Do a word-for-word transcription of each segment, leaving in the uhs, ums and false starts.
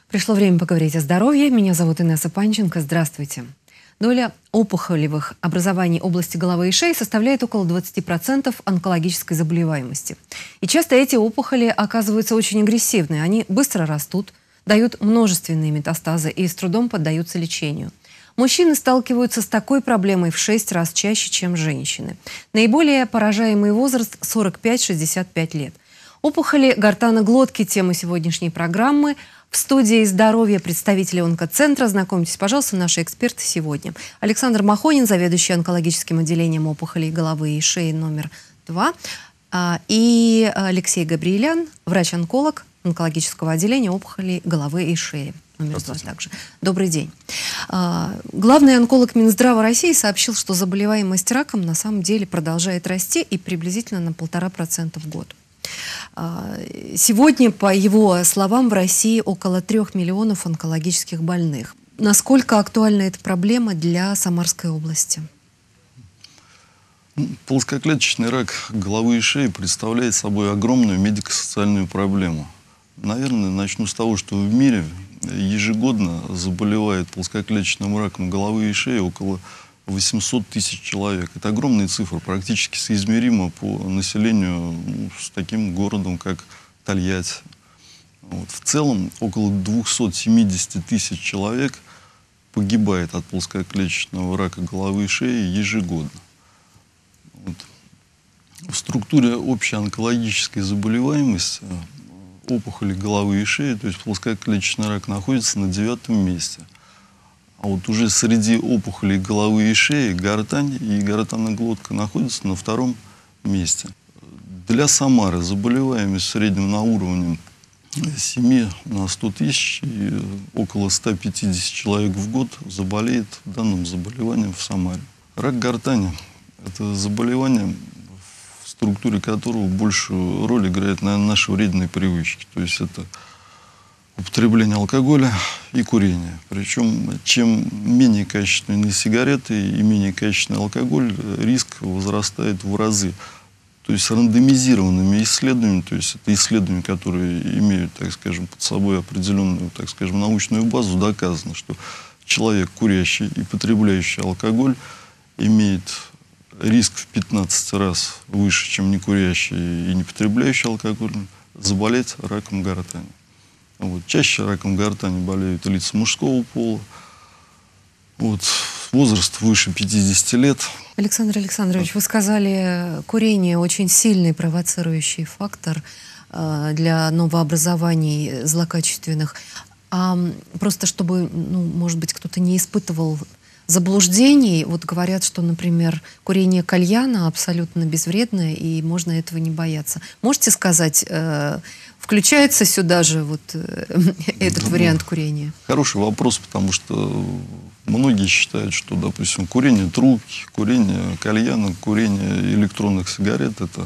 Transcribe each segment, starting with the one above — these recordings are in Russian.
Пришло время поговорить о здоровье. Меня зовут Инесса Панченко. Здравствуйте. Доля опухолевых образований области головы и шеи составляет около двадцати процентов онкологической заболеваемости. И часто эти опухоли оказываются очень агрессивны. Они быстро растут, дают множественные метастазы и с трудом поддаются лечению. Мужчины сталкиваются с такой проблемой в шесть раз чаще, чем женщины. Наиболее поражаемый возраст – сорок пять — шестьдесят пять лет. Опухоли гортаны глотки – тема сегодняшней программы. В студии «Здоровье» представители онкоцентра. Знакомьтесь, пожалуйста, наши эксперты сегодня. Александр Махонин, заведующий онкологическим отделением опухолей головы и шеи номер два. И Алексей Габриелян, врач-онколог онкологического отделения опухолей головы и шеи номер два также. Добрый день. Главный онколог Минздрава России сообщил, что заболеваемость раком на самом деле продолжает расти и приблизительно на полтора процента в год. Сегодня, по его словам, в России около трех миллионов онкологических больных. Насколько актуальна эта проблема для Самарской области? Плоскоклеточный рак головы и шеи представляет собой огромную медико-социальную проблему. Наверное, начну с того, что в мире ежегодно заболевает плоскоклеточным раком головы и шеи около восьмисот тысяч человек. Это огромная цифра, практически соизмерима по населению ну, с таким городом, как Тольятти. Вот. В целом, около двухсот семидесяти тысяч человек погибает от плоскоклеточного рака головы и шеи ежегодно. Вот. В структуре общей онкологической заболеваемости опухоли головы и шеи, то есть плоскоклеточный рак, находится на девятом месте. А вот уже среди опухолей головы и шеи гортань и гортанная глотка находятся на втором месте. Для Самары заболеваемость в среднем на уровне семи на сто тысяч, и около ста пятидесяти человек в год заболеет данным заболеванием в Самаре. Рак гортани – это заболевание, в структуре которого большую роль играет, наверное, наши вредные привычки. То есть это употребление алкоголя и курение. Причем, чем менее качественные сигареты и менее качественный алкоголь, риск возрастает в разы. То есть рандомизированными исследованиями, то есть это исследования, которые имеют, так скажем, под собой определенную, так скажем, научную базу, доказано, что человек, курящий и потребляющий алкоголь, имеет риск в пятнадцать раз выше, чем не курящий и не потребляющий алкоголь, заболеть раком гортани. Вот. Чаще раком гортани болеют лица мужского пола. Вот. Возраст выше пятидесяти лет. Александр Александрович, вы сказали, курение очень сильный провоцирующий фактор э, для новообразований злокачественных. А просто чтобы, ну, может быть, кто-то не испытывал заблуждений, вот говорят, что, например, курение кальяна абсолютно безвредное, и можно этого не бояться. Можете сказать, э, включается сюда же вот э, этот да, вариант курения? Хороший вопрос, потому что многие считают, что, допустим, курение трубки, курение кальяна, курение электронных сигарет – это,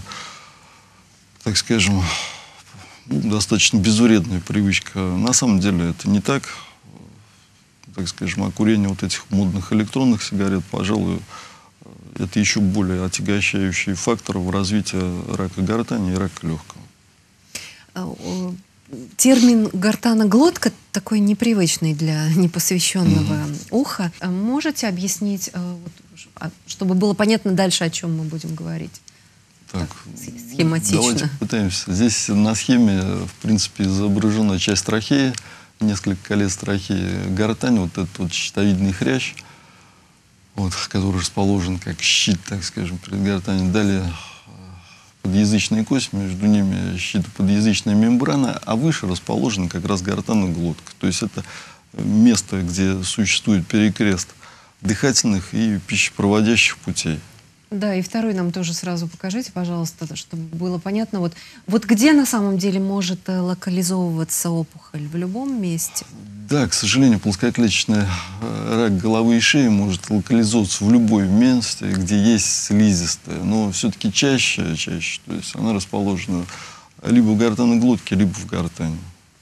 так скажем, ну, достаточно безвредная привычка. На самом деле это не так. Так скажем, а курение вот этих модных электронных сигарет, пожалуй, это еще более отягощающий фактор в развитии рака гортани и рака легкого. Термин «гортаноглотка» такой непривычный для непосвященного mm-hmm. уха. Можете объяснить, чтобы было понятно дальше, о чем мы будем говорить? Так, так схематично. Давайте попытаемся. Здесь на схеме, в принципе, изображена часть трахеи, несколько колец трахеи, гортань, вот этот вот щитовидный хрящ, вот, который расположен как щит, так скажем, перед гортанью. Далее подъязычная кость, между ними щитоподъязычная мембрана, а выше расположена как раз гортанная глотка. То есть это место, где существует перекрест дыхательных и пищепроводящих путей. Да, и второй нам тоже сразу покажите, пожалуйста, чтобы было понятно. Вот, вот где на самом деле может локализовываться опухоль? В любом месте? Да, к сожалению, плоскоклеточный рак головы и шеи может локализовываться в любом месте, где есть слизистая. Но все-таки чаще, чаще, то есть она расположена либо в гортанной глотке, либо в гортани.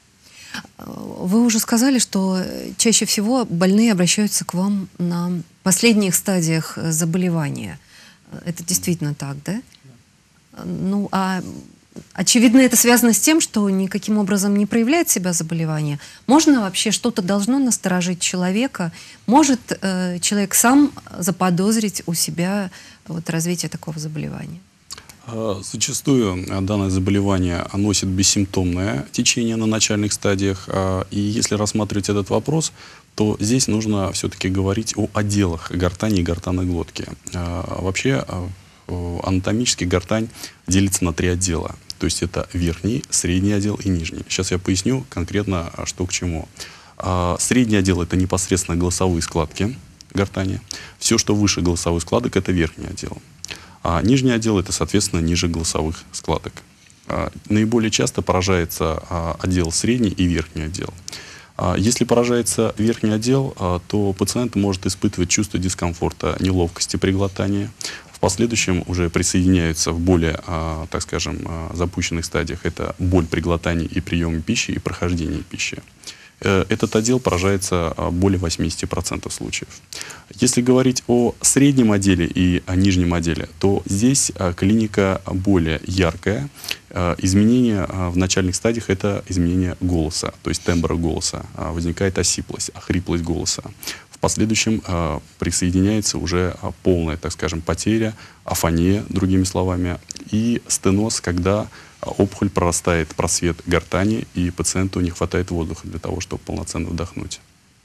Вы уже сказали, что чаще всего больные обращаются к вам на последних стадиях заболевания. Это действительно так, да? Ну, а очевидно, это связано с тем, что никаким образом не проявляет себя заболевание. Можно вообще, что-то должно насторожить человека? Может э, человек сам заподозрить у себя вот, развитие такого заболевания? Зачастую данное заболевание носит бессимптомное течение на начальных стадиях. И если рассматривать этот вопрос, то здесь нужно все-таки говорить о отделах гортани и гортанной глотки. Вообще, анатомически гортань делится на три отдела. То есть это верхний, средний отдел и нижний. Сейчас я поясню конкретно, что к чему. Средний отдел — это непосредственно голосовые складки гортани. Все, что выше голосовых складок, это верхний отдел. А нижний отдел — это, соответственно, ниже голосовых складок. А, наиболее часто поражается а, отдел средний и верхний отдел. А, если поражается верхний отдел, а, то пациент может испытывать чувство дискомфорта, неловкости при глотании. В последующем уже присоединяются в более, а, так скажем, а, запущенных стадиях это боль при глотании и приеме пищи, и прохождении пищи. Этот отдел поражается более восьмидесяти процентов случаев. Если говорить о среднем отделе и о нижнем отделе, то здесь клиника более яркая. Изменения в начальных стадиях — это изменение голоса, то есть тембра голоса. Возникает осиплость, охриплость голоса. В последующем присоединяется уже полная, так скажем, потеря, афония, другими словами, и стеноз, когда опухоль прорастает просвет гортани, и пациенту не хватает воздуха для того, чтобы полноценно вдохнуть.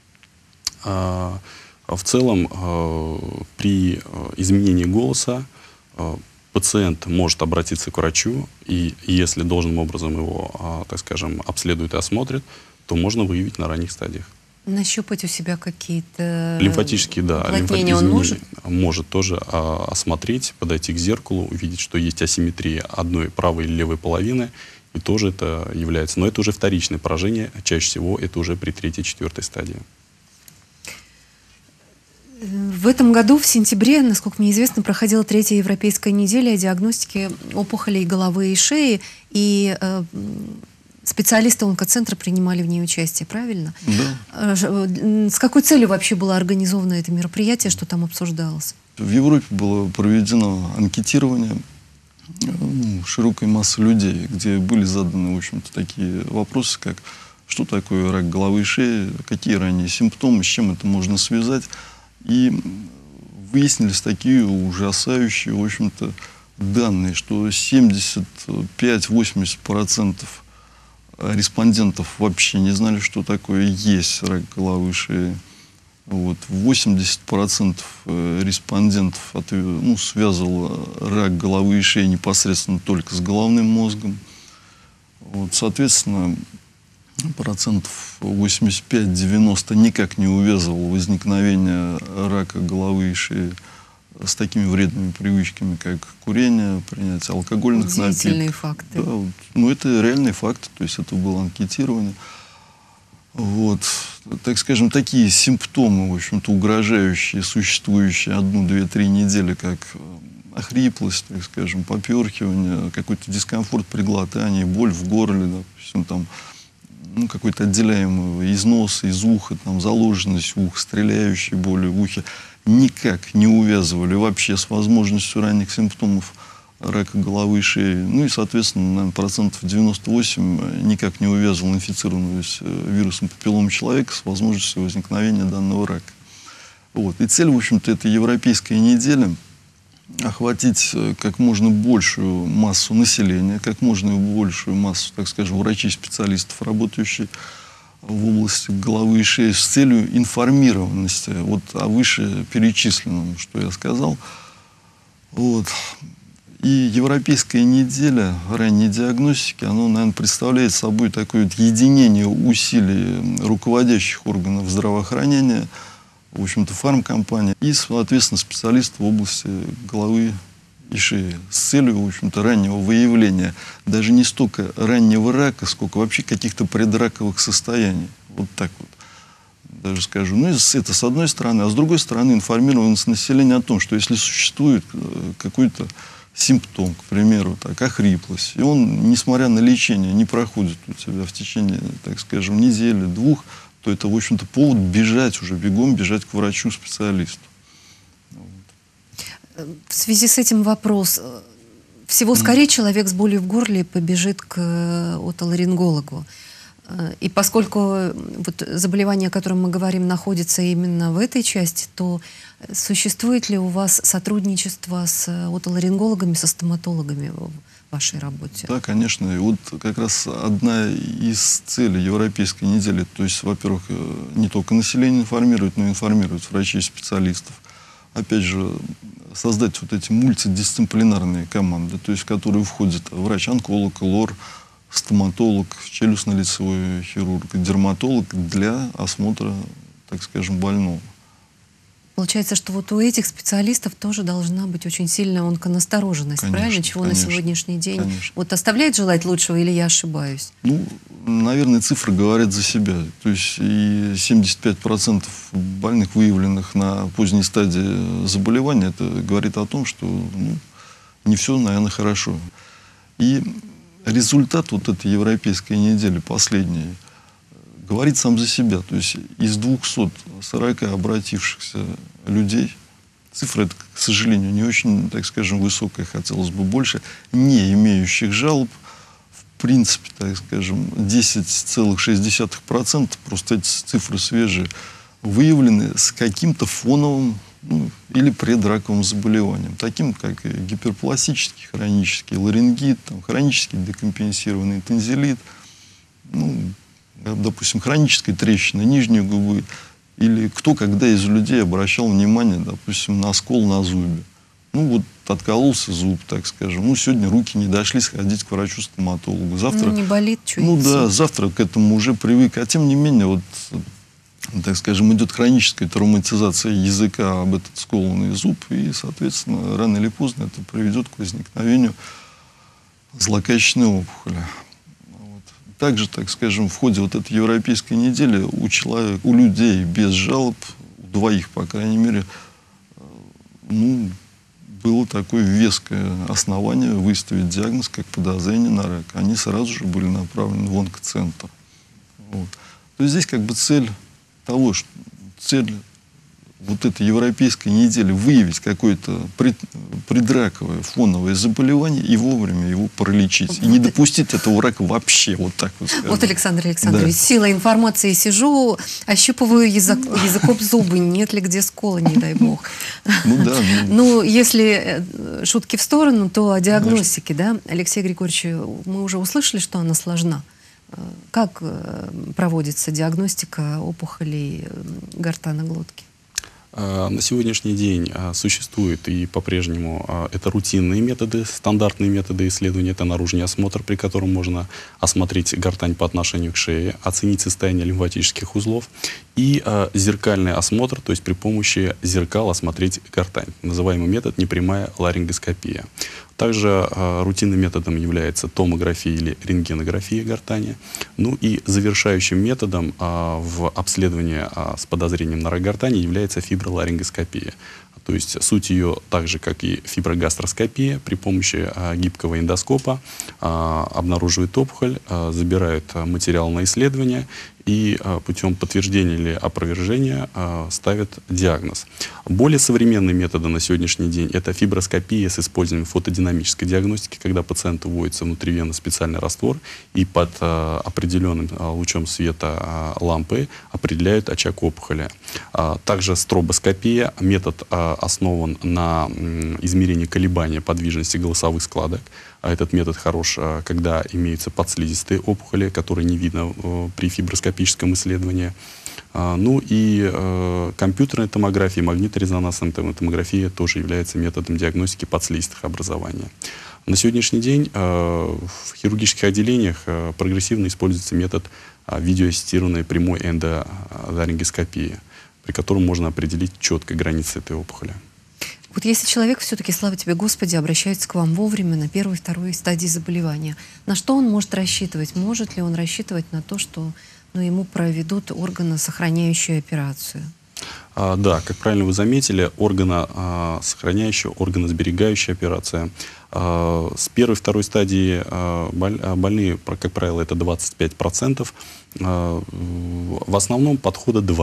А, в целом, а, при изменении голоса а, пациент может обратиться к врачу, и если должным образом его, а, так скажем, обследуют и осмотрят, то можно выявить на ранних стадиях. Нащупать у себя какие-то лимфатические, да, уплотнения он может? Может тоже а, осмотреть, подойти к зеркалу, увидеть, что есть асимметрия одной правой или левой половины, и тоже это является. Но это уже вторичное поражение, чаще всего это уже при третьей-четвертой стадии. В этом году, в сентябре, насколько мне известно, проходила третья европейская неделя диагностики опухолей головы и шеи, и э, специалисты онкоцентра принимали в ней участие, правильно? Да. С какой целью вообще было организовано это мероприятие, что там обсуждалось? В Европе было проведено анкетирование ну, широкой массы людей, где были заданы, в общем-то, такие вопросы, как что такое рак головы и шеи, какие ранние симптомы, с чем это можно связать. И выяснились такие ужасающие, в общем-то, данные, что семьдесят пять — восемьдесят процентов респондентов вообще не знали, что такое есть рак головы и шеи. Вот. восемьдесят процентов респондентов от, ну, связывало рак головы и шеи непосредственно только с головным мозгом. Вот. Соответственно, процентов восемьдесят пять — девяносто никак не увязывало возникновение рака головы и шеи с такими вредными привычками, как курение, принятие алкогольных напитков. Факты. Да, вот. Ну, это реальные факты, то есть это было анкетирование. Вот. Так скажем, такие симптомы, в общем-то, угрожающие, существующие одну, две, три недели, как охриплость, так скажем, поперхивание, какой-то дискомфорт при глотании, боль в горле, допустим, там, ну, какой-то отделяемый из носа, из уха, там, заложенность уха, стреляющие боли в ухе, никак не увязывали вообще с возможностью ранних симптомов рака головы и шеи. Ну и, соответственно, наверное, процентов девяносто восемь никак не увязывал инфицированность вирусом папиллома человека с возможностью возникновения данного рака. Вот. И цель, в общем-то, этой европейской недели — охватить как можно большую массу населения, как можно большую массу, так скажем, врачей-специалистов, работающих в области головы и шеи, с целью информированности вот о вышеперечисленном, что я сказал. Вот. И Европейская неделя ранней диагностики, она, наверное, представляет собой такое вот единение усилий руководящих органов здравоохранения, в общем-то, фармкомпания и, соответственно, специалистов в области головы и шеи с целью, в общем-то, раннего выявления даже не столько раннего рака, сколько вообще каких-то предраковых состояний. Вот так вот даже скажу. Ну, это с одной стороны. А с другой стороны, информированность населения о том, что если существует какой-то симптом, к примеру, так, охриплость, и он, несмотря на лечение, не проходит у тебя в течение, так скажем, недели, двух, то это, в общем-то, повод бежать уже, бегом бежать к врачу-специалисту. В связи с этим вопрос. всего скорее человек с болью в горле побежит к отоларингологу. И поскольку вот заболевание, о котором мы говорим, находится именно в этой части, то существует ли у вас сотрудничество с отоларингологами, со стоматологами в вашей работе? Да, конечно. И вот как раз одна из целей Европейской недели, то есть, во-первых, не только население информировать, но и информировать врачей и специалистов. Опять же, создать вот эти мультидисциплинарные команды, то есть в которые входят врач-онколог, лор, стоматолог, челюстно-лицевой хирург, дерматолог для осмотра, так скажем, больного. Получается, что вот у этих специалистов тоже должна быть очень сильная онконастороженность, Конечно, правильно? Чего конечно, на сегодняшний день конечно. вот оставляет желать лучшего, или я ошибаюсь? Ну, наверное, цифры говорят за себя. То есть и семьдесят пять процентов больных, выявленных на поздней стадии заболевания, это говорит о том, что ну, не все, наверное, хорошо. И результат вот этой европейской недели, последней, говорит сам за себя. То есть из двухсот сорока обратившихся людей, цифра, это, к сожалению, не очень, так скажем, высокая, хотелось бы больше, не имеющих жалоб, в принципе, так скажем, десять целых шесть десятых процента, просто эти цифры свежие, выявлены с каким-то фоновым ну, или предраковым заболеванием, таким как гиперпластический хронический ларингит, там, хронический декомпенсированный тонзиллит, ну, допустим, хроническая трещина нижней губы, или кто когда из людей обращал внимание, допустим, на скол на зубе. Ну вот откололся зуб, так скажем. Ну сегодня руки не дошли сходить к врачу-стоматологу. Завтра, ну, не болит, что ну да, завтра к этому уже привык. А тем не менее, вот, так скажем, идет хроническая травматизация языка об этот сколанный зуб, и, соответственно, рано или поздно это приведет к возникновению злокачественной опухоли. Также, так скажем, в ходе вот этой европейской недели у человека, у людей без жалоб, у двоих, по крайней мере, ну, было такое веское основание выставить диагноз как подозрение на рак. Они сразу же были направлены в онкоцентр. Вот. То есть здесь как бы цель того, что цель вот этой европейской недели выявить какое-то пред, предраковое фоновое заболевание и вовремя его пролечить. Вот, и не допустить этого рака вообще, вот так вот скажем. Вот, Александр Александрович, да. Сила информации, сижу, ощупываю язык, языком зубы, нет ли где скола, не дай бог. Ну да. Ну, если шутки в сторону, то о диагностике, да, Алексей Григорьевич, мы уже услышали, что она сложна. Как проводится диагностика опухолей гортанной глотки? На сегодняшний день существуют и по-прежнему это рутинные методы, стандартные методы исследования. Это наружный осмотр, при котором можно осмотреть гортань по отношению к шее, оценить состояние лимфатических узлов. И зеркальный осмотр, то есть при помощи зеркал осмотреть гортань. Называемый метод непрямая ларингоскопия. Также э, рутинным методом является томография или рентгенография гортани. Ну и завершающим методом э, в обследовании э, с подозрением на рак гортани является фиброларингоскопия. То есть суть ее, так же как и фиброгастроскопия, при помощи э, гибкого эндоскопа э, обнаруживает опухоль, э, забирают э, материал на исследование и э, путем подтверждения или опровержения э, ставят диагноз. Более современные методы на сегодняшний день — это фиброскопия с использованием фотодинамической диагностики, когда пациенту вводится внутривенно специальный раствор и под э, определенным э, лучом света э, лампы определяют очаг опухоли. А также стробоскопия, метод э, основан на э, измерении колебания подвижности голосовых складок. Этот метод хорош, когда имеются подслизистые опухоли, которые не видно при фиброскопическом исследовании. Ну и э, компьютерная томография, магниторезонансная томография тоже является методом диагностики подслизистых образований. На сегодняшний день э, в хирургических отделениях э, прогрессивно используется метод э, видеоассистированной прямой эндоларингоскопии, при котором можно определить четко границы этой опухоли. Вот если человек все-таки, слава тебе, Господи, обращается к вам вовремя на первой, второй стадии заболевания, на что он может рассчитывать? Может ли он рассчитывать на то, что ну, ему проведут органосохраняющую операцию? А, да, как правильно вы заметили, органосохраняющая, органосберегающая операция. А, с первой, второй стадии а, боль, больные, как правило, это двадцать пять процентов. А, в основном подхода два.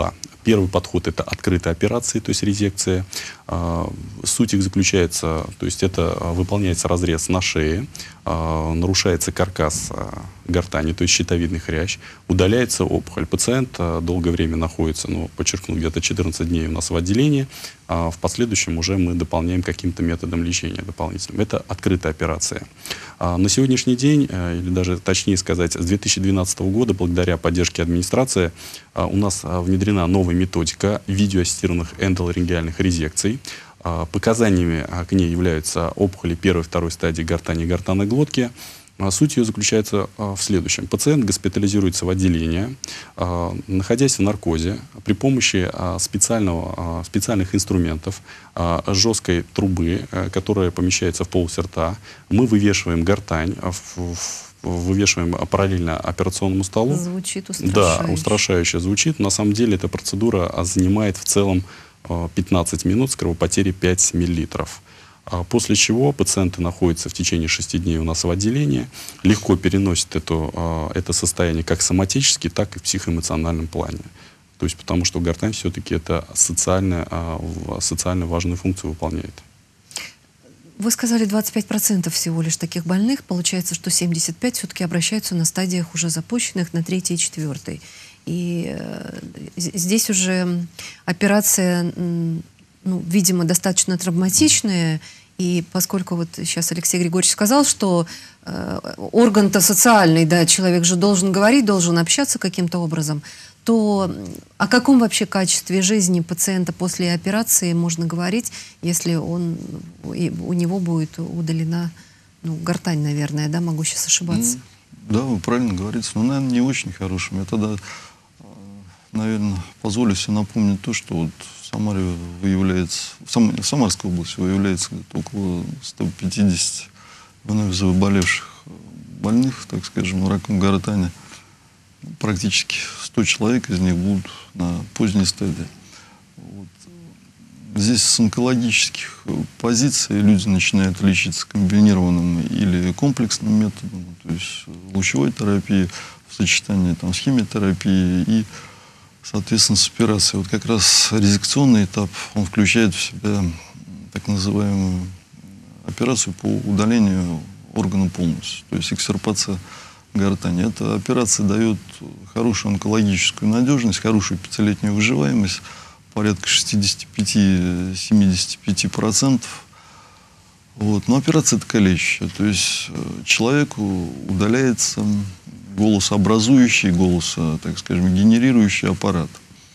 Первый подход — это открытые операции, то есть резекция. Суть их заключается, то есть это выполняется разрез на шее, нарушается каркас гортани, то есть щитовидный хрящ, удаляется опухоль. Пациент долгое время находится, ну, подчеркну, где-то четырнадцать дней у нас в отделении, а в последующем уже мы дополняем каким-то методом лечения дополнительным. Это открытая операция. На сегодняшний день, или даже точнее сказать, с две тысячи двенадцатого года, благодаря поддержке администрации, у нас внедрена новая методика видеоассистированных эндоларингеальных резекций. Показаниями к ней являются опухоли первой и второй стадии гортани и гортанной глотки. Суть ее заключается в следующем. Пациент госпитализируется в отделение, находясь в наркозе, при помощи специального, специальных инструментов, жесткой трубы, которая помещается в полость рта. Мы вывешиваем гортань, вывешиваем параллельно операционному столу. Звучит устрашающе. Да, устрашающе звучит. На самом деле эта процедура занимает в целом пятнадцать минут с кровопотерей пять миллилитров. После чего пациенты находятся в течение шести дней у нас в отделении, легко переносят это, это состояние как соматически, так и в психоэмоциональном плане. То есть потому что гортань все-таки это социально, социально важную функцию выполняет. Вы сказали двадцать пять процентов всего лишь таких больных. Получается, что семьдесят пять процентов все-таки обращаются на стадиях уже запущенных, на третьей и четвертой. И э, здесь уже операция, ну, видимо, достаточно травматичная. И поскольку вот сейчас Алексей Григорьевич сказал, что э, орган-то социальный, да, человек же должен говорить, должен общаться каким-то образом, то о каком вообще качестве жизни пациента после операции можно говорить, если он, у него будет удалена, ну, гортань, наверное, да, могу сейчас ошибаться? Да, вы правильно говорите, но, наверное, не очень хорошим. Я тогда, наверное, позволю себе напомнить то, что вот в Самаре выявляется, в, Сам, в Самарской области выявляется около ста пятидесяти вновь заболевших больных, так скажем, раком гортани. Практически сто человек из них будут на поздней стадии. Вот. Здесь с онкологических позиций люди начинают лечиться комбинированным или комплексным методом, то есть лучевой терапией в сочетании там, с химиотерапией и, соответственно, с операцией. Вот как раз резекционный этап, он включает в себя так называемую операцию по удалению органа полностью, то есть эксtirпация гортани. Эта операция дает хорошую онкологическую надежность, хорошую пятилетнюю выживаемость, порядка шестидесяти пяти — семидесяти пяти процентов. Вот. Но операция это калечащая, то есть человеку удаляется голосообразующий, голос, так скажем, генерирующий аппарат.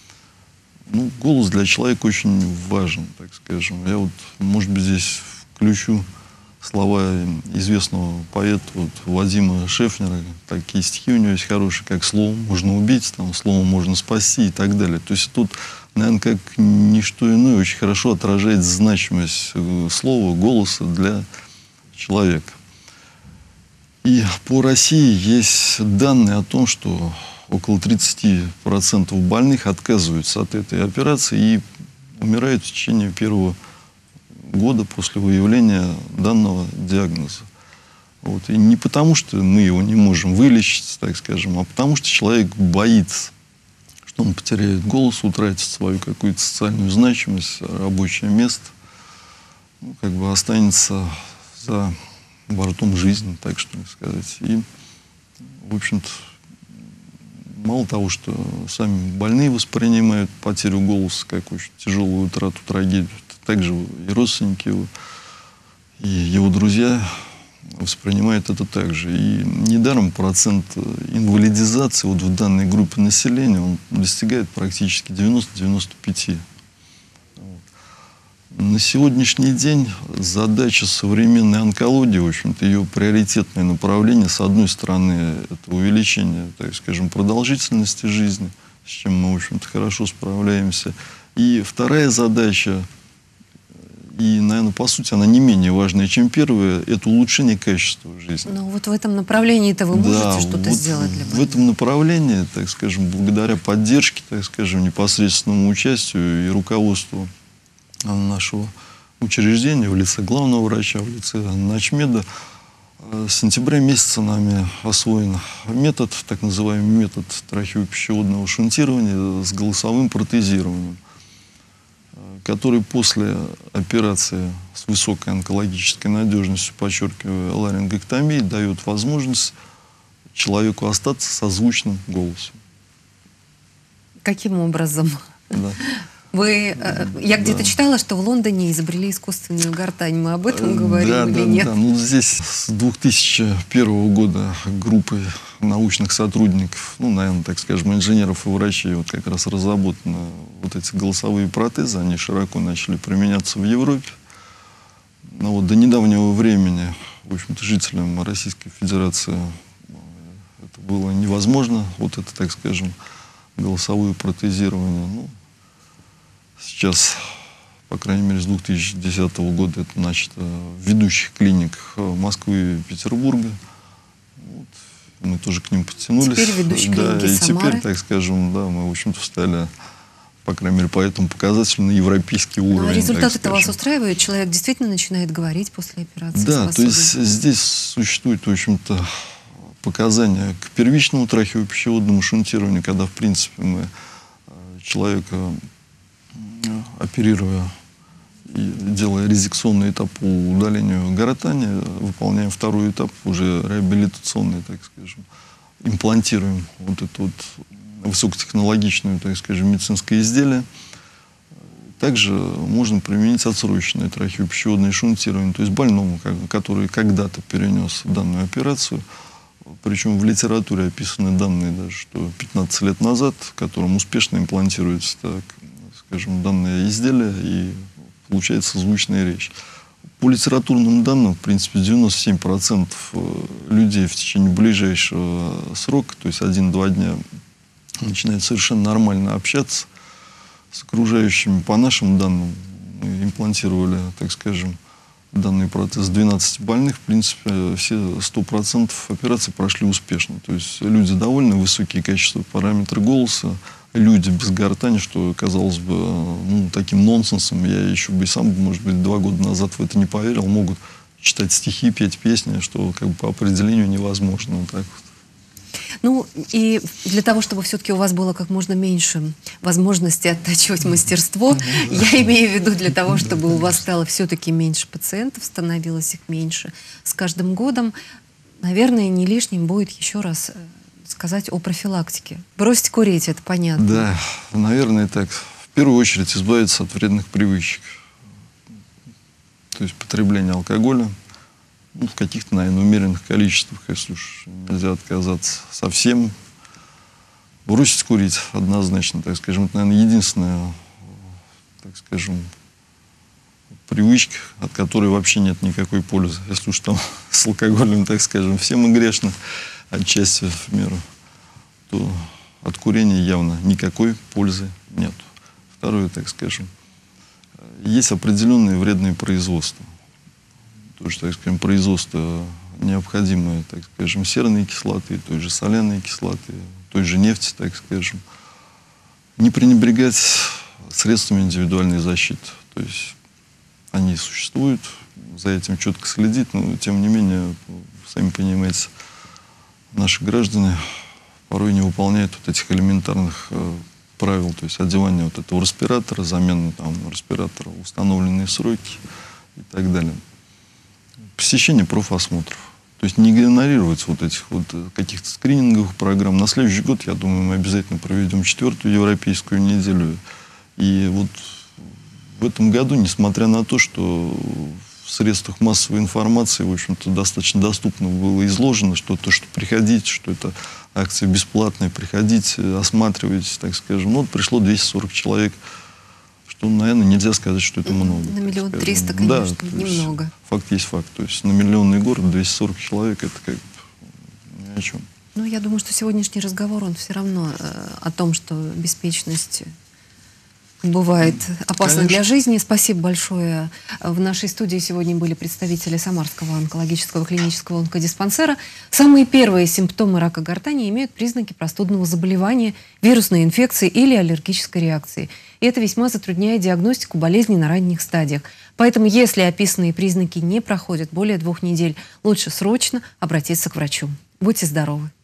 Ну, голос для человека очень важен, так скажем. Я вот, может быть, здесь включу слова известного поэта вот, Владимира Шефнера. Такие стихи у него есть хорошие, как «Словом можно убить», там, «Словом можно спасти» и так далее. То есть тут, наверное, как ничто иное, очень хорошо отражает значимость слова, голоса для человека. И по России есть данные о том, что около тридцати процентов больных отказываются от этой операции и умирают в течение первого года после выявления данного диагноза. Вот. И не потому, что мы его не можем вылечить, так скажем, а потому, что человек боится, что он потеряет голос, утратит свою какую-то социальную значимость, рабочее место, ну, как бы останется за бортом жизни, так что сказать. И, в общем-то, мало того, что сами больные воспринимают потерю голоса как очень тяжелую утрату, трагедию, также и родственники его, и его друзья воспринимают это также. И недаром процент инвалидизации вот в данной группе населения он достигает практически девяноста — девяноста пяти процентов. Вот. На сегодняшний день задача современной онкологии, в общем-то, ее приоритетное направление, с одной стороны, это увеличение, так скажем, продолжительности жизни, с чем мы, в общем-то, хорошо справляемся. И вторая задача, и, наверное, по сути, она не менее важная, чем первая, это улучшение качества жизни. Ну, вот в этом направлении-то вы можете да, что-то вот сделать для в этом направлении, так скажем, благодаря поддержке, так скажем, непосредственному участию и руководству нашего учреждения в лице главного врача, в лице начмеда, С сентября месяца нами освоен метод, так называемый метод трахеопищеводного шунтирования с голосовым протезированием, который после операции с высокой онкологической надежностью, подчеркиваю, ларингоктомии, дает возможность человеку остаться со звучным голосом. Каким образом? Да. Вы, я где-то да. читала, что в Лондоне изобрели искусственную гортань. Мы об этом говорим да, или да, нет? Да. Ну, здесь с две тысячи первого года группой научных сотрудников, ну, наверное, так скажем, инженеров и врачей, вот как раз разработаны вот эти голосовые протезы. Они широко начали применяться в Европе. Но вот до недавнего времени, в общем-то, жителям Российской Федерации это было невозможно. Вот это, так скажем, голосовое протезирование. Ну, сейчас, по крайней мере, с две тысячи десятого года это начато в ведущих клиниках Москвы и Петербурга. Вот. Мы тоже к ним подтянулись. Теперь ведущие да, клиники и Самары. теперь, так скажем, да, мы, в общем-то, встали, по крайней мере, по этому показателю на европейский уровень. Ну, а результаты-то вас скажем. устраивают? Человек действительно начинает говорить после операции? Да, способен? то есть здесь существует, в общем-то, показания к первичному трахеопищеводному шунтированию, когда, в принципе, мы человека, оперируя и делая резекционный этап по удалению гортани, выполняем второй этап, уже реабилитационный, так скажем, имплантируем вот это вот высокотехнологичное, так скажем, медицинское изделие. Также можно применить отсроченное трахеопищеводное шунтирование, то есть больному, который когда-то перенес данную операцию. Причем в литературе описаны данные, даже, что пятнадцать лет назад, которым успешно имплантируется, так скажем, данное изделие, и получается звучная речь. По литературным данным, в принципе, девяносто семь процентов людей в течение ближайшего срока, то есть один-два дня, начинают совершенно нормально общаться с окружающими. По нашим данным, мы имплантировали, так скажем, данный протез двенадцати больных. В принципе, все сто процентов операций прошли успешно. То есть люди довольны, высокие качества параметры голоса, люди без гортани, что казалось бы ну, таким нонсенсом. Я еще бы и сам, может быть, два года назад в это не поверил. Могут читать стихи, петь песни, что как бы по определению невозможно. Вот так вот. Ну, и для того, чтобы все-таки у вас было как можно меньше возможности оттачивать мастерство, я имею в виду для того, чтобы у вас стало все-таки меньше пациентов, становилось их меньше с каждым годом, наверное, не лишним будет еще раз сказать о профилактике. Бросить курить, это понятно. Да, наверное, так. В первую очередь избавиться от вредных привычек. То есть потребление алкоголя. Ну, в каких-то, наверное, умеренных количествах, если уж нельзя отказаться совсем. Бросить курить однозначно, так скажем. Это, наверное, единственная, так скажем, привычка, от которой вообще нет никакой пользы. Если уж там с алкоголем, так скажем, все мы грешны, отчасти в меру, то от курения явно никакой пользы нет. Второе, так скажем, есть определенные вредные производства. Тоже, так скажем, производство необходимое, так скажем, серной кислоты, той же соляной кислоты, той же нефти, так скажем. Не пренебрегать средствами индивидуальной защиты. То есть они существуют, за этим четко следить, но тем не менее, сами понимаете, наши граждане порой не выполняют вот этих элементарных э, правил, то есть одевание вот этого респиратора, замена там респиратора в установленные сроки и так далее. Посещение профосмотров. То есть не игнорировать вот этих вот каких-то скрининговых программ. На следующий год, я думаю, мы обязательно проведем четвертую европейскую неделю. И вот в этом году, несмотря на то, что в средствах массовой информации, в общем-то, достаточно доступно было изложено, что то, что приходите, что это акция бесплатная, приходите, осматривайтесь, так скажем. Ну, вот пришло двести сорок человек. Что, наверное, нельзя сказать, что это много. На миллион триста, конечно, да, немного. Факт есть факт. То есть на миллионный город двести сорок человек, это как бы ни о чем. Ну, я думаю, что сегодняшний разговор, он все равно э, о том, что беспечность бывает опасно Конечно. для жизни. Спасибо большое. В нашей студии сегодня были представители Самарского онкологического клинического онкодиспансера. Самые первые симптомы рака гортани имеют признаки простудного заболевания, вирусной инфекции или аллергической реакции. И это весьма затрудняет диагностику болезни на ранних стадиях. Поэтому, если описанные признаки не проходят более двух недель, лучше срочно обратиться к врачу. Будьте здоровы!